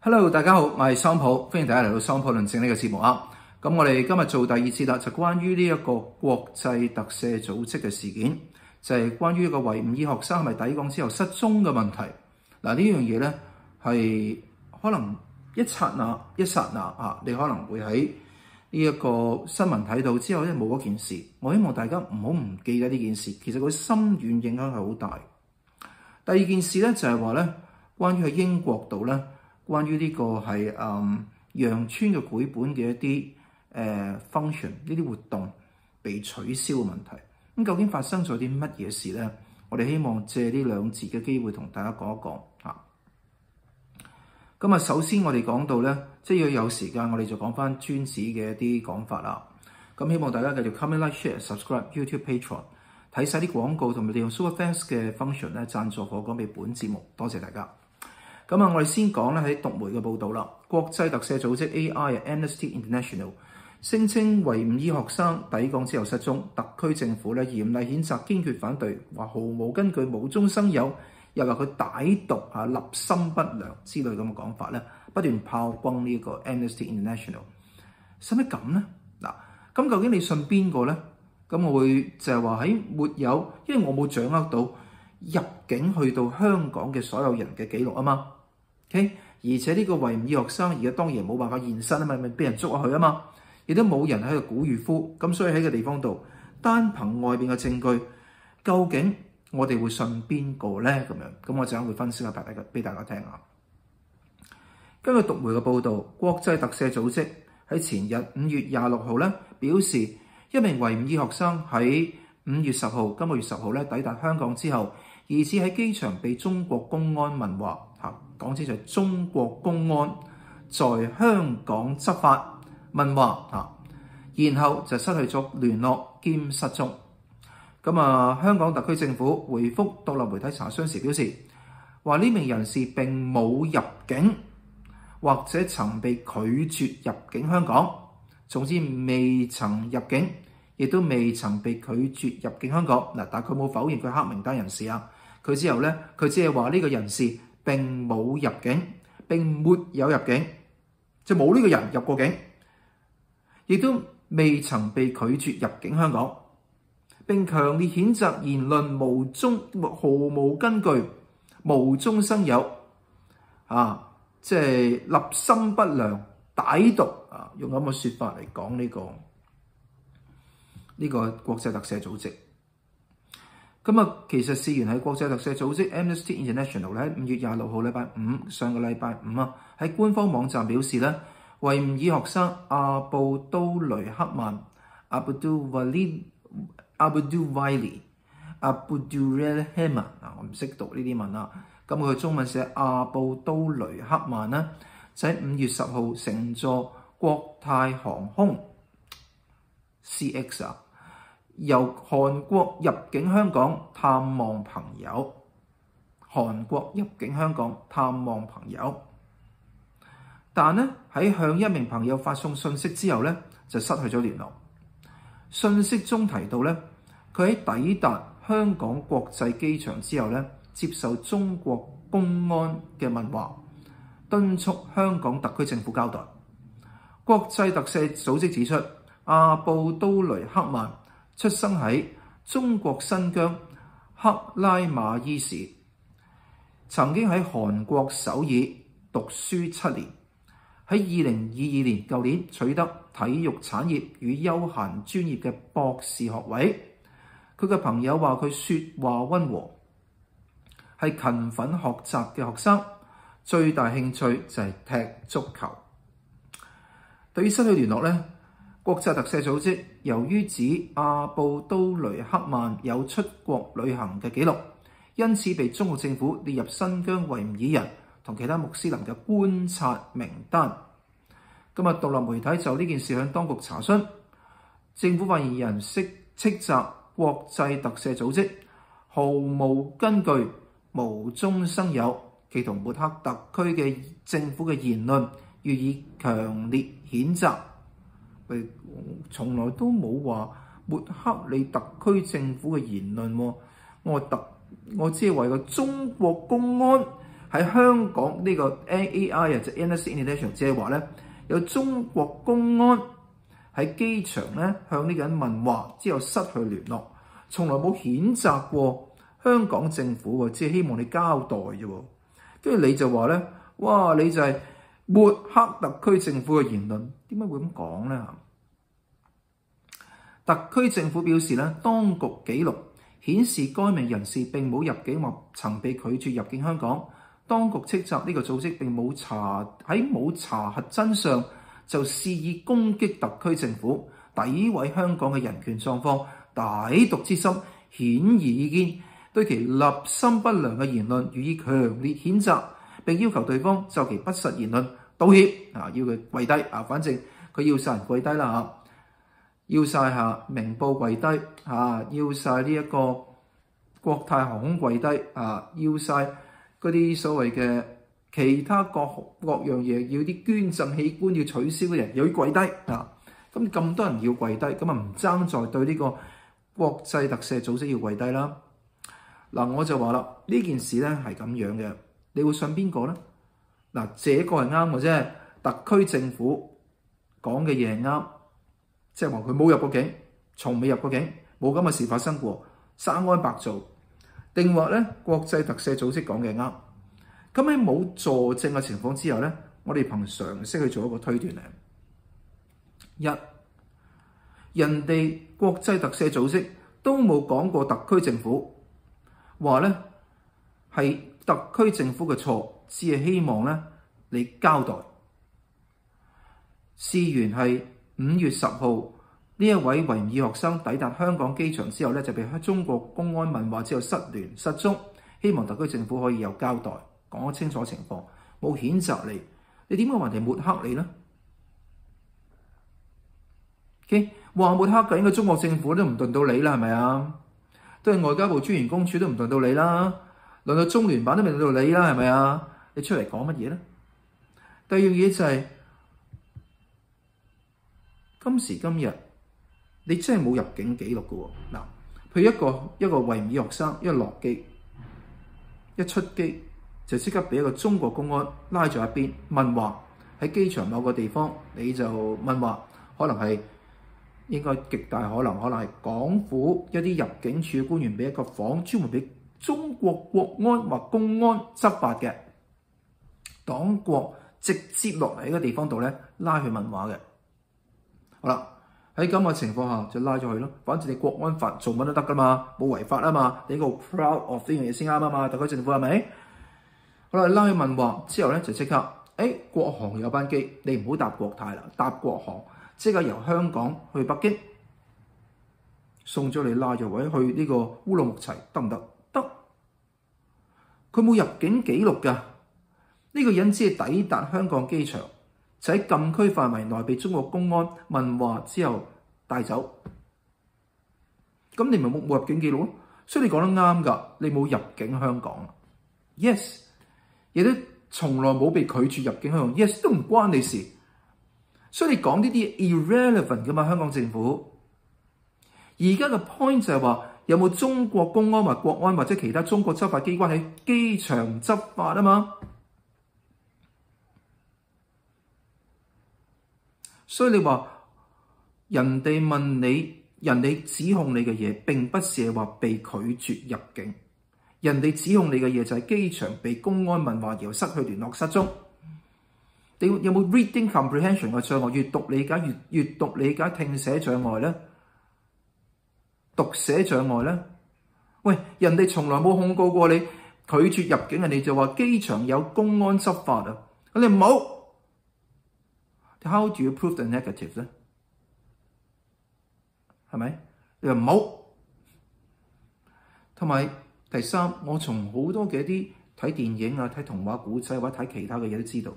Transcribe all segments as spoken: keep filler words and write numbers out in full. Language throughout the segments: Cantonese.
Hello， 大家好，我係桑普，歡迎大家嚟到桑普論證呢個節目啊。咁我哋今日做第二節啦，就關於呢一個國際特赦組織嘅事件，就係、是、關於一個維吾爾學生係咪抵港之後失蹤嘅問題。嗱，呢樣嘢咧係可能一剎那一剎那啊，你可能會喺呢一個新聞睇到之後咧冇嗰件事。我希望大家唔好唔記得呢件事，其實佢深遠影響係好大。第二件事咧就係話咧，關於喺英國度咧。關於呢個係誒羊村嘅繪本嘅一啲誒、呃、function 呢啲活動被取消嘅問題，咁究竟發生咗啲乜嘢事咧？我哋希望借呢兩節嘅機會同大家講一講嚇。咁啊，首先我哋講到咧，即係要有時間，我哋就講翻專子嘅一啲講法啦。咁希望大家繼續 comment、like、share、subscribe YouTube、Patreon， 睇晒啲廣告同埋利用 Super Thanks 嘅 function 咧贊助我講俾本節目，多謝大家。咁啊，我哋先講咧喺獨媒嘅報導啦。國際特赦組織 A I Amnesty International 聲稱維吾爾學生抵港之後失蹤，特區政府咧嚴厲譴責，堅決反對，話毫無根據、無中生有，又話佢歹毒啊、立心不良之類咁嘅講法咧，不斷炮轟呢個 Amnesty International。使乜咁咧？嗱，咁究竟你信邊個咧？咁我會就係話喺沒有，因為我冇掌握到入境去到香港嘅所有人嘅記錄啊嘛。Okay? 而且呢個維吾爾學生而家當然冇辦法現身啊嘛，咪俾人捉落去啊嘛，亦都冇人喺度鼓與呼，咁所以喺個地方度單憑外邊嘅證據，究竟我哋會信邊個咧？咁樣，咁我陣間會分析下俾大家俾大家聽啊。根據獨媒嘅報導，國際特赦組織喺前日五月廿六號咧表示，一名維吾爾學生喺五月十號，今個月十號咧抵達香港之後，疑似喺機場被中國公安問話。講清楚，中國公安在香港執法問話嚇，然後就失去咗聯絡兼失蹤。咁啊，香港特區政府回覆獨立媒體查詢時表示，話呢名人士並冇入境或者曾被拒絕入境香港，總之未曾入境，亦都未曾被拒絕入境香港。嗱，但佢冇否認佢黑名單人士啊。佢之後咧，佢只係話呢個人士並冇入境，並沒有入境，就冇呢個人入過境，亦都未曾被拒絕入境香港。並強烈譴責言論無中毫無根據、無中生有，啊，即係立心不良、歹毒啊，用咁嘅説法嚟講呢個呢個國際特赦組織。咁啊，其實事源喺國際特赦組織 Amnesty International 咧，喺五月廿六號禮拜五上個禮拜五啊，喺官方網站表示咧，維吾爾學生阿布都雷克曼 Abdul Wali Abdul Wali Abdul Rahman 啊，我唔識讀呢啲文啊。咁佢中文寫阿布都雷克曼咧，就喺五月十號乘坐國泰航空 C X 啊，由韓國入境香港探望朋友，韓國入境香港探望朋友，但咧喺向一名朋友發送信息之後咧，就失去咗聯絡。信息中提到咧，佢喺抵達香港國際機場之後咧，接受中國公安嘅問話，敦促香港特區政府交代。國際特赦組織指出，阿布都雷克曼出生喺中國新疆克拉瑪依市，曾經喺韓國首爾讀書七年，喺二零二二年舊年取得體育產業與休閒專業嘅博士學位。佢嘅朋友話佢説話溫和，係勤奮學習嘅學生，最大興趣就係踢足球。對於失去聯絡呢，國際特赦組織由於指阿布都雷克曼有出國旅行嘅記錄，因此被中國政府列入新疆維吾爾人同其他穆斯林嘅觀察名單。今日獨立媒體就呢件事向當局查詢，政府發言人斥斥責國際特赦組織毫無根據、無中生有，企圖抹黑特區嘅政府嘅言論，予以強烈譴責。佢從來都冇話抹黑你特區政府嘅言論喎。我特我只係話個中國公安喺香港呢個 A I 啊，就 Amnesty International 即係話咧，有中國公安喺機場咧向呢個人問話之後失去聯絡，從來冇譴責過香港政府喎，只係希望你交代啫。跟住你就話咧，哇！你就係抹黑特區政府嘅言論，點解會咁講咧？特區政府表示咧，當局記錄顯示該名人士並冇入境或曾被拒絕入境香港。當局斥責呢個組織並冇查喺冇查核真相就肆意攻擊特區政府，詆毀香港嘅人權狀況，歹毒之心顯而易見，對其立心不良嘅言論予以強烈譴責，並要求對方就其不實言論道歉啊！要佢跪低啊！反正佢要晒人跪低啦嚇，要晒下明報跪低啊，要晒呢一個國泰航空跪低啊，要晒嗰啲所謂嘅其他各各樣嘢，要啲捐贈器官要取消嘅人又要跪低啊！咁咁多人要跪低，咁啊唔爭在對呢個國際特赦組織要跪低啦。嗱，我就話啦，呢件事咧係咁樣嘅，你會信邊個咧？嗱，這個係啱嘅啫，特區政府講嘅嘢係啱，即係話佢冇入過境，從未入過境，冇咁嘅事發生過，生安白做。定或咧，國際特赦組織講嘅啱。咁喺冇佐證嘅情況之下咧，我哋憑常識去做一個推斷嚟。一，人哋國際特赦組織都冇講過特區政府話咧係特區政府嘅錯，只係希望咧你交代。事緣係五月十號。呢一位維吾爾學生抵達香港機場之後咧，就被中國公安問話之後失聯失蹤，希望特區政府可以有交代，講清楚情況，冇譴責你，你點解話人哋抹黑你咧 ？OK， 話抹黑嘅應該中國政府都唔輪到你啦，係咪啊？都係外交部專員公署都唔輪到你啦，輪到中聯辦都未輪到你啦，係咪啊？你出嚟講乜嘢咧？第二樣嘢就係、是、今時今日。你真係冇入境記錄嘅喎，嗱，譬如一個一個維吾爾學生，一落機一出機就即刻俾一個中國公安拉咗一邊問話，喺機場某個地方你就問話，可能係應該極大可能，可能係港府一啲入境處嘅官員俾一個房專門俾中國國安或公安執法嘅黨國直接落嚟一個地方度咧拉去問話嘅，好啦。喺咁嘅情況下就拉咗佢咯，反正你國安法做乜都得噶嘛，冇違法啊嘛，你個 proud of 呢樣嘢先啱啊嘛，特區政府係咪？好啦，拉去問話之後咧就即刻，誒、欸、國航有班機，你唔好搭國泰啦，搭國航即刻由香港去北京，送咗你拉咗位去呢個烏魯木齊得唔得？得，佢冇入境記錄㗎，呢、這個人只係抵達香港機場。就喺禁區範圍內被中國公安問話之後帶走，咁你咪冇冇入境記錄咯？所以你講得啱㗎，你冇入境香港 ，yes， 亦都從來冇被拒絕入境香港 ，yes 都唔關你事。所以你講呢啲 irrelevant 㗎嘛，香港政府。而家嘅 point 就係話有冇中國公安或國安或者其他中國執法機關喺機場執法啊嘛？所以你話人哋問你，人哋指控你嘅嘢並不是話被拒絕入境，人哋指控你嘅嘢就係機場被公安問話，然後失去聯絡失蹤。你有冇 reading comprehension 嘅障礙？閱讀理解、閱閱讀理解、聽寫障礙咧？讀寫障礙咧？喂，人哋從來冇控告過你拒絕入境，人哋就話機場有公安執法啊！你唔好。How do you prove the negative 咧？係咪？你話唔好。同埋第三，我從好多嘅一啲睇電影啊、睇童話古仔或者睇其他嘅嘢都知道，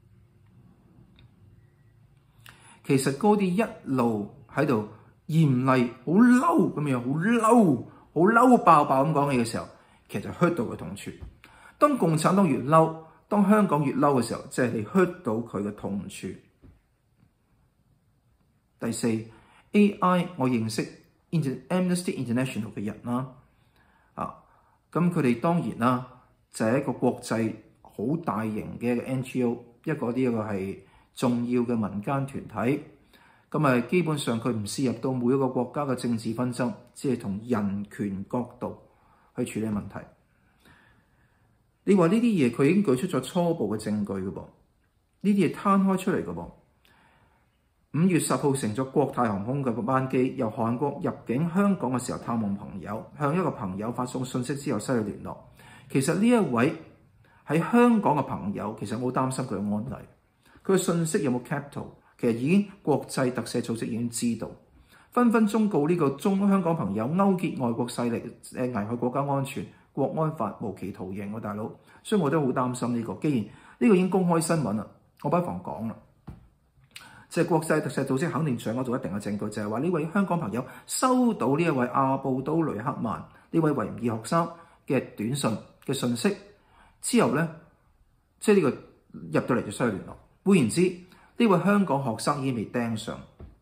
其實嗰啲一路喺度嚴厲、好嬲咁樣、好嬲、好嬲爆爆咁講嘢嘅時候，其實 hurt 到佢痛處。當共產黨越嬲，當香港越嬲嘅時候，即係你 hurt 到佢嘅痛處。第四 A I 我認識 Amnesty International 嘅人啦，啊，咁佢哋當然啦，就係一個國際好大型嘅 N G O， 一個呢一個係重要嘅民間團體。咁啊，基本上佢唔涉入到每一個國家嘅政治紛爭，只係從人權角度去處理問題。你話呢啲嘢佢已經舉出咗初步嘅證據嘅噃，呢啲嘢攤開出嚟嘅噃。五月十號乘坐國泰航空嘅班機由韓國入境香港嘅時候探望朋友，向一個朋友發送信息之後失去聯絡。其實呢一位喺香港嘅朋友其實我好擔心佢嘅安危，佢嘅信息有冇 cap 到？其實已經國際特赦組織已經知道，紛紛忠告呢個中香港朋友勾結外國勢力，誒危害國家安全，國安法無期徒刑喎，大佬。所以我都好擔心呢個。既然呢個已經公開新聞啦，我不妨講啦，即係國際特赦組織肯定掌握到一定嘅證據，就係話呢位香港朋友收到呢一位阿布都雷克曼呢位維吾爾學生嘅短信嘅信息之後咧，即係呢個入到嚟就失去聯絡。換言之，呢位香港學生已經被盯上，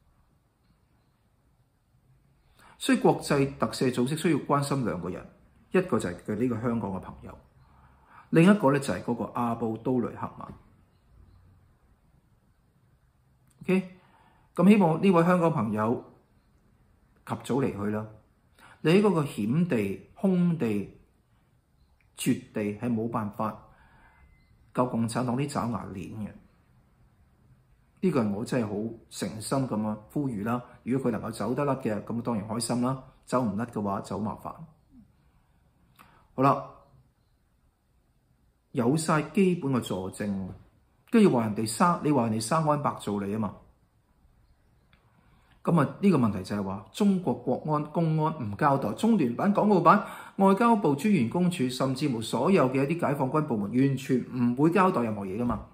所以國際特赦組織需要關心兩個人，一個就係佢呢個香港嘅朋友，另一個咧就係嗰個阿布都雷克曼。OK， 咁希望呢位香港朋友及早離去啦。你喺嗰個險地、空地、絕地係冇辦法夠共產黨啲爪牙鏈嘅。呢個係我真係好誠心咁樣呼籲啦。如果佢能夠走得甩嘅，咁當然開心啦。走唔甩嘅話就好麻煩。好啦，有晒基本嘅佐證，跟住話人哋生，你話人哋生安白做你啊嘛。咁啊，呢個問題就係話中國國安公安唔交代，中聯辦、港澳辦、外交部專員公署，甚至乎所有嘅一啲解放軍部門，完全唔會交代任何嘢噶嘛。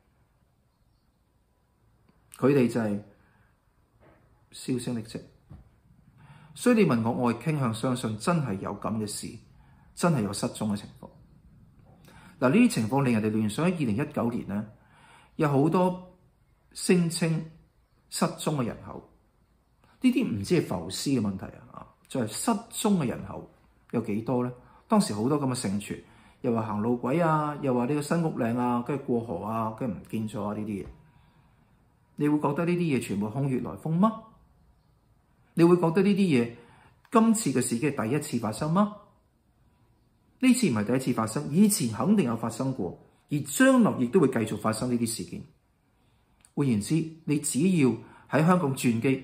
佢哋就係銷聲匿跡，所以你問我，我係傾向相信真係有咁嘅事，真係有失蹤嘅情況。嗱，呢啲情況令人哋聯想喺二零一九年咧，有好多聲稱失蹤嘅人口，呢啲唔知係浮屍嘅問題啊，就係失蹤嘅人口有幾多咧？當時好多咁嘅盛傳，又話行路軌啊，又話呢個新屋嶺啊，跟住過河啊，跟住唔見咗啊，呢啲嘢。你會覺得呢啲嘢全部空穴來風嗎？你會覺得呢啲嘢今次嘅事件係第一次發生嗎？呢次唔係第一次發生，以前肯定有發生過，而將來亦都會繼續發生呢啲事件。換言之，你只要喺香港轉機，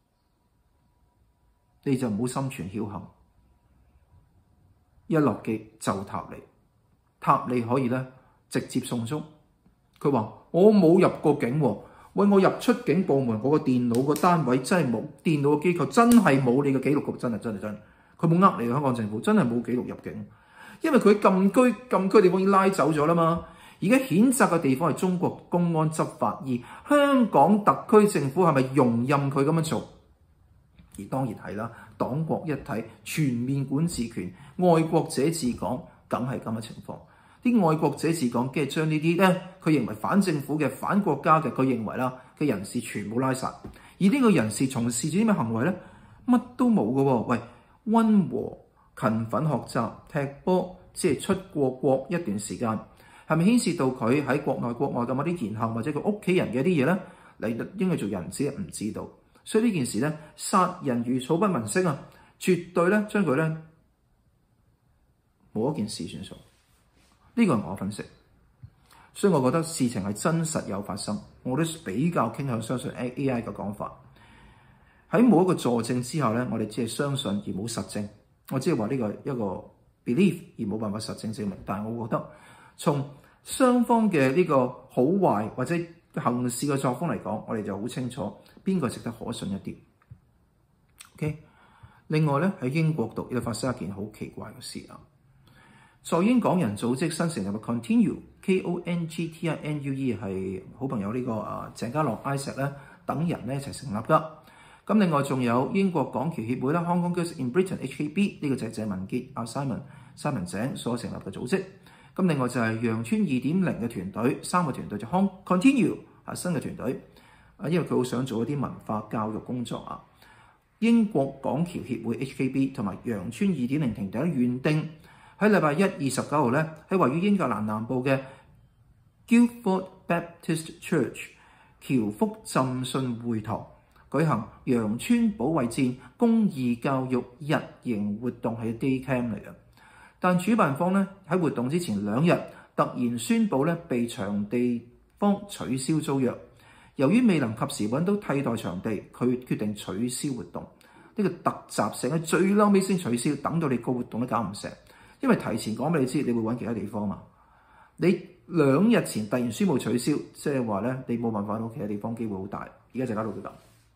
你就唔好心存僥倖，一落機就塔利，塔利可以咧直接送中。佢話我冇入過境喎。喂，我入出境部門，我個電腦個單位真係冇，電腦個機構真係冇你嘅記錄嘅，真係真係真係，佢冇呃你嘅，香港政府真係冇記錄入境，因為佢禁區禁區地方已經拉走咗啦嘛。而家譴責嘅地方係中國公安執法，而香港特區政府係咪容任佢咁樣做？而當然係啦，黨國一體，全面管治權，愛國者治港，梗係咁嘅情況。啲愛國者治港，即係將呢啲咧，佢認為反政府嘅、反國家嘅，佢認為啦嘅人士全部拉晒。而呢個人士從事咗啲咩行為咧？乜都冇嘅喎。喂，溫和勤奮學習、踢波，即係出過國一段時間，係咪牽涉到佢喺國內國外嘅某啲言行，或者佢屋企人嘅一啲嘢咧？嚟應該做人質唔知道，所以呢件事咧，殺人如草不聞聲啊！絕對咧將佢咧冇一件事算數。呢個係我分析，所以我覺得事情係真實有發生，我都比較傾向相信 A I 嘅講法。喺冇一個佐證之下咧，我哋只係相信而冇實證。我只係話呢個一個 belief 而冇辦法實證證明。但係我覺得從雙方嘅呢個好壞或者行事嘅作風嚟講，我哋就好清楚邊個值得可信一啲。OK， 另外咧喺英國度亦都發生一件好奇怪嘅事啊！在英港人組織新成立嘅 Continue K O N G T I N U E 係好朋友呢、這個啊鄭家樂 Isaac 咧等人咧一齊成立噶。咁另外仲有英國港僑協會啦 Hong Kong Girls in Britain H K B 呢個就係謝文傑阿 Simon Simon 井所成立嘅組織。咁另外就係羊村二點零嘅團隊，三個團隊就 Continue 啊新嘅團隊啊，因為佢好想做一啲文化教育工作啊。英國港僑協會 H K B 同埋羊村二點零團隊原定喺禮拜一二十九號咧，喺位於英格蘭南部嘅 Guildford Baptist Church 僑福浸信會堂舉行羊村保衛戰公義教育日營活動，係 day camp 嚟嘅。但主辦方咧喺活動之前兩日突然宣布咧被場地方取消租約，由於未能及時揾到替代場地，佢決定取消活動。呢、這個突襲性喺最嬲尾先取消，等到你個活動都搞唔成，因為提前講俾你知，你會揾其他地方嘛。你兩日前突然宣布取消，即係話咧你冇辦法到其他地方，機會好大。而家就搞到佢咁。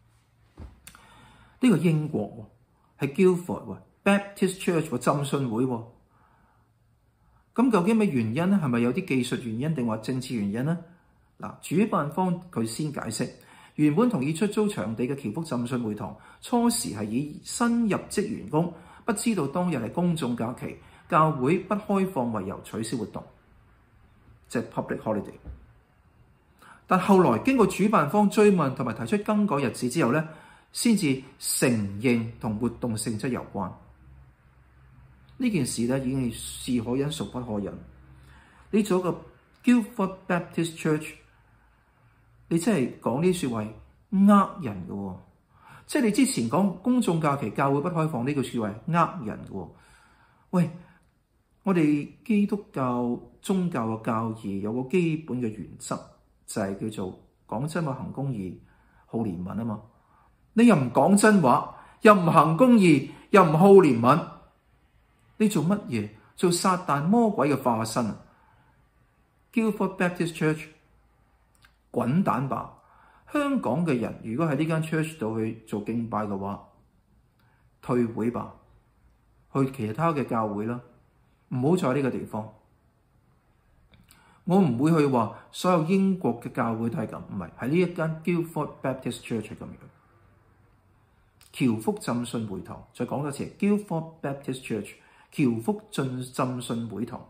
呢個英國喎，係 Guildford Baptist Church 喎，浸信會喎。咁究竟咩原因咧？係咪有啲技術原因定話政治原因咧？嗱，主辦方佢先解釋，原本同意出租場地嘅僑福浸信會堂，初時係以新入職員工不知道當日係公眾假期，教會不開放為由取消活動，即係 public holiday。但後來經過主辦方追問同埋提出更改日子之後咧，先至承認同活動性質有關。呢件事咧已經係是可忍孰不可忍。你做一個 Guildford Baptist Church， 你真係講呢啲説話係呃人嘅喎。即係你之前講公眾假期教會不開放呢句説話係呃人嘅喎。喂，我哋基督教宗教嘅教義有個基本嘅原則，就係、是、叫做講真話、行公義、好憐憫啊嘛。你又唔講真話，又唔行公義，又唔好憐憫，你做乜嘢？做撒旦魔鬼嘅化身啊 ！Guildford Baptist Church， 滾蛋吧！香港嘅人如果喺呢間 church 度去做敬拜嘅話，退會吧，去其他嘅教會啦，唔好在呢個地方。我唔會去話所有英國嘅教會都係咁，唔係，喺呢一間 Guildford Baptist Church 係咁樣。僑福浸信會堂，再講多次 Guildford Baptist Church 僑福浸浸信會堂，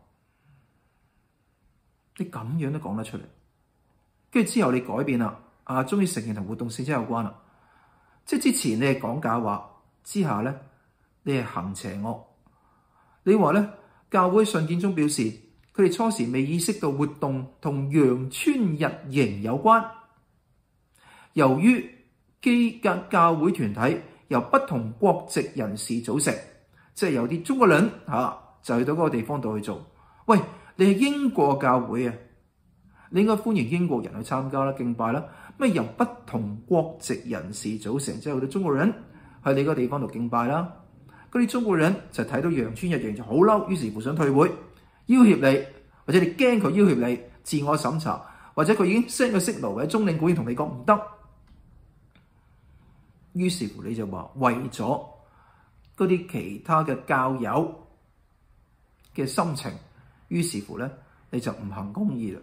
你咁樣都講得出嚟，跟住之後你改變啦，啊，終於承認同活動性質有關啦。即係之前你係講假話，之下咧你係行邪惡。你話咧教會信件中表示，佢哋初時未意識到活動同羊村日營有關，由於基格教會團體由不同國籍人士組成，即係有啲中國人嚇、啊、就去到嗰個地方度去做。喂，你係英國教會啊，你應該歡迎英國人去參加啦、敬拜啦。咩由不同國籍人士組成，即係好多中國人去你嗰個地方度敬拜啦。嗰啲中國人就睇到羊村日營就好嬲，於是乎想退會，要挾你，或者你驚佢要挾你，自我審查，或者佢已經 send 個 signal 或者中領館同你講唔得。於是乎你就話為咗嗰啲其他嘅教友嘅心情，於是乎咧你就唔行公義啦，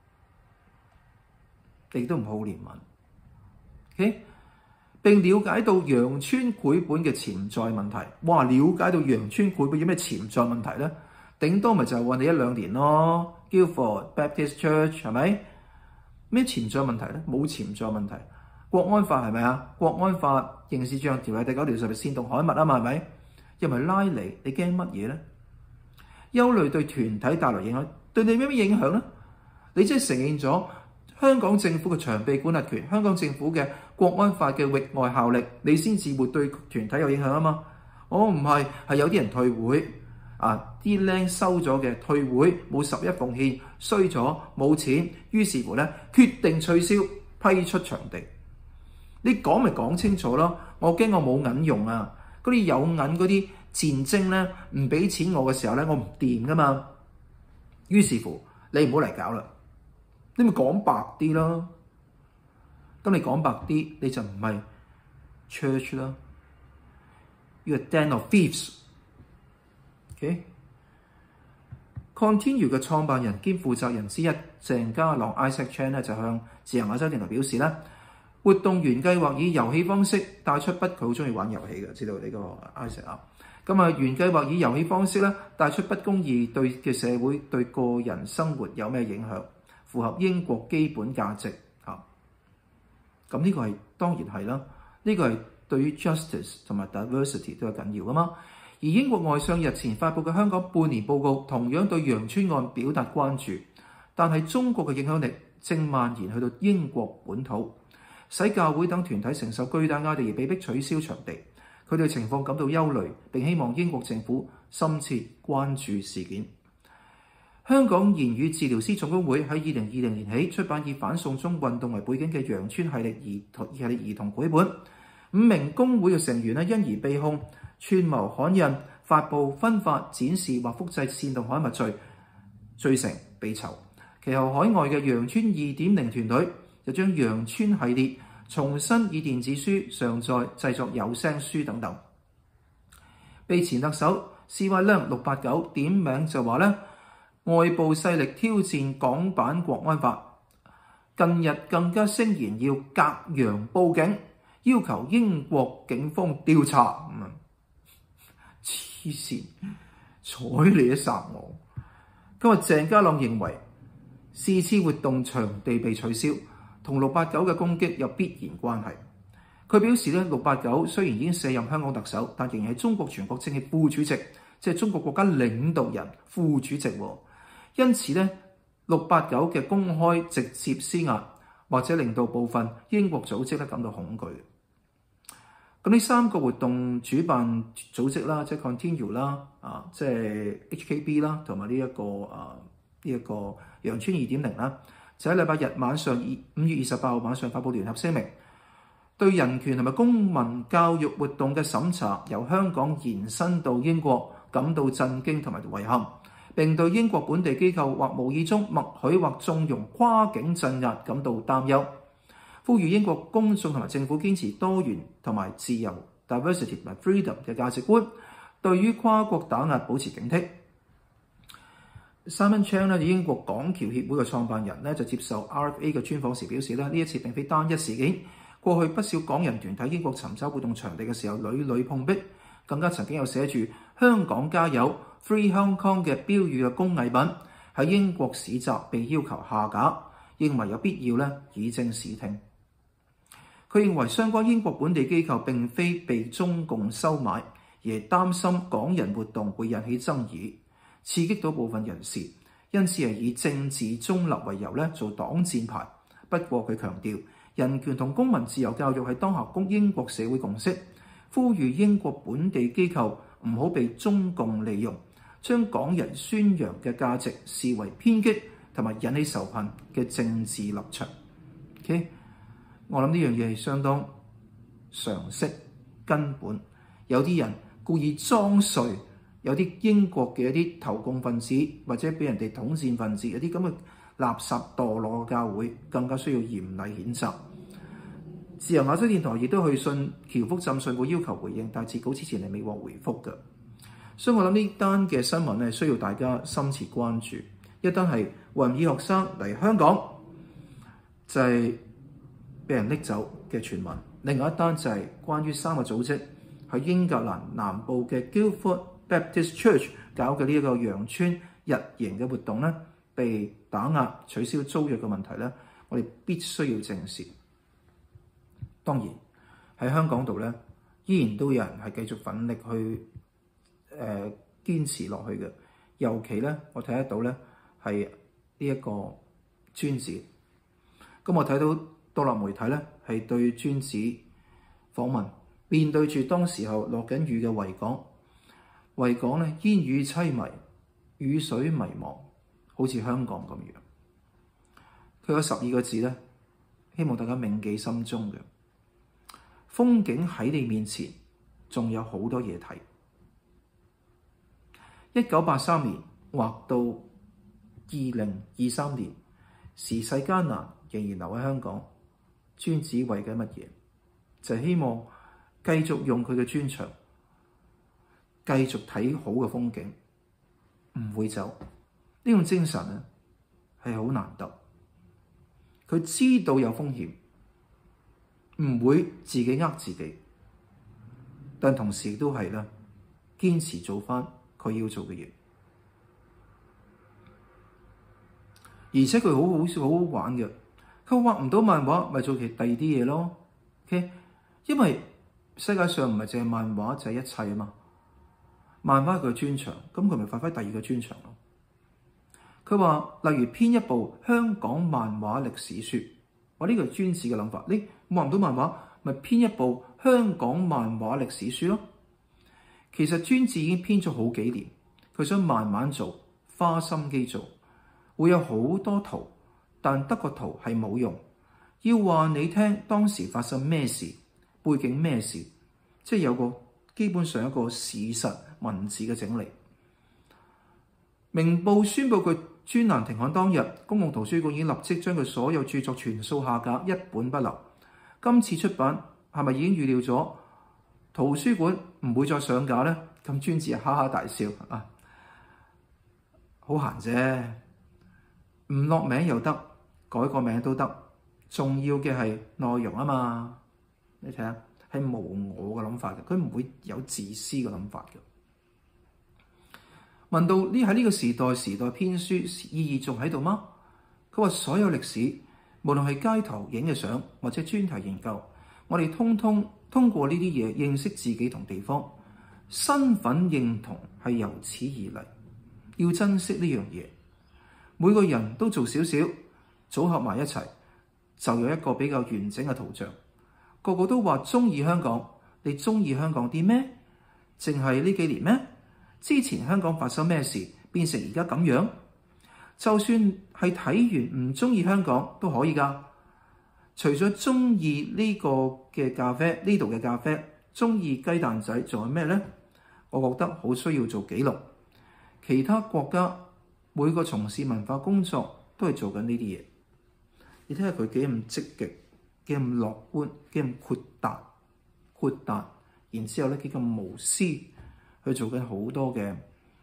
亦都唔好憐憫。OK， 並了解到羊村繪本嘅潛在問題。哇！了解到羊村繪本有咩潛在問題咧？頂多咪就係話你一兩年咯。Guildford Baptist Church 係咪？咩潛在問題咧？冇潛在問題。國安法係咪啊？國安法刑事罪行條例第九條就係煽動刊物啊嘛，係咪？又唔係拉你，你驚乜嘢咧？憂慮對團體帶來影響，對你咩咩影響咧？你即係承認咗香港政府嘅長臂管轄權，香港政府嘅國安法嘅域外效力，你先至會對團體有影響啊嘛？我唔係，係有啲人退會啊，啲僆收咗嘅退會，冇十一奉獻，衰咗冇錢，於是乎咧決定取消批出場地。你講咪講清楚咯，我驚我冇銀用啊！嗰啲有銀嗰啲賤精咧，唔俾錢我嘅時候咧，我唔掂噶嘛。於是乎，你唔好嚟搞啦，你咪講白啲咯。當你講白啲，你就唔係 church 啦，You're a den of thieves。OK，Continue 嘅創辦人兼負責人之一鄭家朗 Isaac Chan 咧就向自由亞洲電台表示咧。活動原計劃以遊戲方式帶出不，佢好中意玩遊戲嘅，知道呢個 Isaac 啊。咁啊，原計劃以遊戲方式咧帶出不公義對嘅社會對個人生活有咩影響，符合英國基本價值啊。咁呢個係當然係啦，呢、這個係對於 justice 同埋 diversity 都係緊要噶嘛。而英國外相日前發布嘅香港半年報告同樣對羊村案表達關注。 但係中國嘅影響力正蔓延去到英國本土，使教會等團體承受巨大壓力而被迫取消場地。佢對情況感到憂慮，並希望英國政府深切關注事件。香港言語治療師總工會喺二零二零年起出版以反送中運動為背景嘅羊村系列兒童系列兒童繪本。五名工會嘅成員咧因而被控串謀刊印、發布、分發、展示或複製煽動刊物罪，罪成被囚。其後海外嘅羊村二點零團隊就將羊村系列重新以電子書上載、製作有聲書等等。被前特首施威良六八九點名就話咧，外部勢力挑戰港版國安法，近日更加聲言要隔洋報警，要求英國警方調查。黐線，睬你一殺我！今日鄭家朗認為是次活動場地被取消同六八九嘅攻擊有必然關係。佢表示咧，六八九雖然已經卸任香港特首，但仍然係中國全國政協副主席，即係中國國家領導人副主席。因此咧，六八九嘅公開直接施壓，或者令到部分英國組織咧感到恐懼。咁呢三個活動主辦組織啦，即係 Continue 啦，啊，即係 H K B 啦，同埋呢一個啊呢一個羊村二點零啦，就喺禮拜日晚上五月二十八號晚上發布聯合聲明，對人權同埋公民教育活動嘅審查由香港延伸到英國感到震驚同埋遺憾，並對英國本地機構或無意中默許或縱容跨境鎮壓感到擔憂。呼籲英國公眾同埋政府堅持多元同埋自由 （diversity 同埋 freedom） 嘅價值觀，對於跨國打壓保持警惕。Simon Chang 咧，英國港僑協會嘅創辦人咧，就接受 R F A 嘅專訪時表示咧，呢一次並非單一事件。過去不少港人團體英國尋找活動場地嘅時候，屢屢碰壁，更加曾經有寫住香港加油 Free Hong Kong 嘅標語嘅工藝品喺英國市集被要求下架，認為有必要咧以正視聽。佢認為相關英國本地機構並非被中共收買，而係擔心港人活動會引起爭議，刺激到部分人士，因此係以政治中立為由咧做擋箭牌。不過佢強調，人權同公民自由教育係當下公英國社會共識，呼籲英國本地機構唔好被中共利用，將港人宣揚嘅價值視為偏激同埋引起仇恨嘅政治立場。Okay? 我諗呢樣嘢係相當常識根本，有啲人故意裝睡，有啲英國嘅一啲投共分子或者俾人哋統戰分子，有啲咁嘅垃圾墮落嘅教會，更加需要嚴厲譴責。自由亞洲電台亦都去信僑福浸信會要求回應，但截稿之前係未獲回覆嘅，所以我諗呢單嘅新聞咧需要大家深切關注。一單係維吾爾學生嚟香港就係、是。被人拎走嘅傳聞，另外一單就係關於三個組織喺英格蘭南部嘅 Guildford Baptist Church 搞嘅呢一個羊村日營嘅活動咧，被打壓、取消租約嘅問題咧，我哋必須要正視。當然喺香港度咧，依然都有人係繼續奮力去誒、呃、堅持落去嘅，尤其咧我睇得到咧係呢一個尊子，咁我睇到。獨立媒體咧係對尊子訪問，面對住當時候落緊雨嘅維港，維港咧煙雨淒迷，雨水迷茫，好似香港咁樣。佢有十二個字咧，希望大家銘記心中嘅。風景喺你面前，仲有好多嘢睇。一九八三年或到二零二三年，時勢艱難，仍然留喺香港。尊子為緊乜嘢？就係希望繼續用佢嘅專長，繼續睇好嘅風景，唔會走。呢種精神咧係好難得。佢知道有風險，唔會自己呃自己，但同時亦都係啦，堅持做翻佢要做嘅嘢。而且佢好好笑，好好玩嘅。佢畫唔到漫畫，咪做其第二啲嘢咯。OK， 因為世界上唔係淨係漫畫就係一切啊嘛。漫畫係佢嘅專長，咁佢咪發揮第二個專長咯。 佢話例如編一部香港漫畫歷史書，我呢個係尊子嘅諗法。你畫唔到漫畫，咪編一部香港漫畫歷史書咯。其實尊子已經編咗好幾年，佢想慢慢做，花心機做，會有好多圖，但得個圖係冇用。要話你聽當時發生咩事，背景咩事，即係有個基本上一個事實文字嘅整理。明報宣布佢專欄停刊當日，公共圖書館已經立即將佢所有著作全數下架，一本不留。今次出版係咪已經預料咗圖書館唔會再上架呢？咁尊子哈哈大笑啊，好閒啫，唔落名又得，改個名都得，重要嘅係內容啊嘛。你睇下，係無我嘅諗法嘅，佢唔會有自私嘅諗法嘅。問到呢喺呢個時代，時代編書意義仲喺度嗎？佢話所有歷史，無論係街頭影嘅相或者專題研究，我哋通通通過呢啲嘢認識自己同地方，身份認同係由此而嚟，要珍惜呢樣嘢。每個人都做少少，組合埋一齊，就有一個比較完整嘅圖像。個個都話鍾意香港，你鍾意香港啲咩？淨係呢幾年咩？之前香港發生咩事，變成而家咁樣？就算係睇完唔鍾意香港都可以㗎。除咗鍾意呢個嘅咖啡，呢度嘅咖啡，鍾意雞蛋仔，仲有咩呢？我覺得好需要做記錄。其他國家每個從事文化工作都係做緊呢啲嘢。你睇下佢幾咁積極，幾咁樂觀，幾咁豁達，豁達，然之後咧幾咁無私。去做緊好多嘅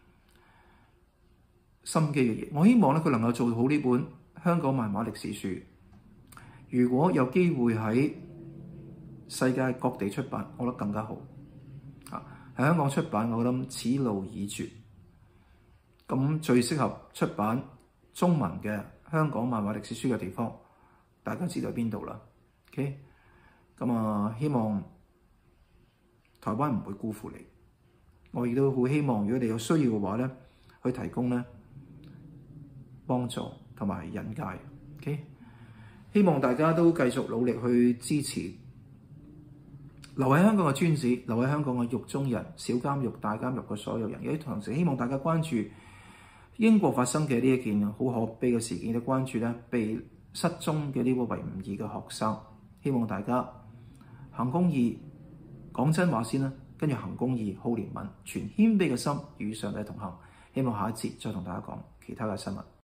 心機嘅嘢，我希望咧佢能夠做好呢本香港漫畫歷史書。如果有機會喺世界各地出版，我覺得更加好。啊，喺香港出版，我諗此路已絕。咁最適合出版中文嘅香港漫畫歷史書嘅地方，大家知道邊度啦。OK，咁啊，希望台灣唔會辜負你。我亦都好希望，如果你有需要嘅話咧，去提供咧幫助同埋引介。OK，希望大家都繼續努力去支持留喺香港嘅尊子，留喺香港嘅獄中人、小監獄、大監獄嘅所有人。有啲同時希望大家關注英國發生嘅呢一件好可悲嘅事件，都關注咧被失蹤嘅呢個維吾爾嘅學生。希望大家行公義，講真話先啦。跟住行公義、好憐憫、存謙卑嘅心，與上帝同行。希望下一節再同大家講其他嘅新聞。